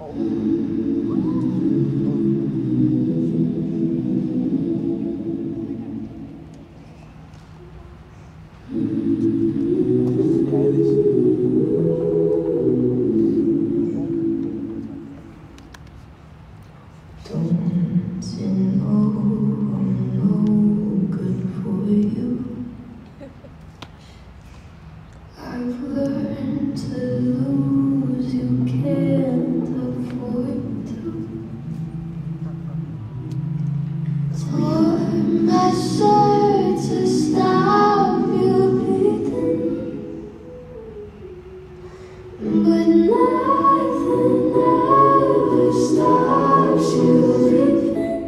I've learned to lose, you can't afford to. Tore my shirt to stop you bleeding, but nothing ever stops you leaving.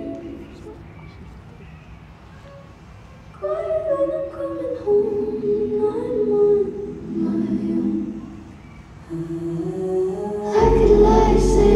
Quiet when I'm coming home, I'm on my own. I could lie, say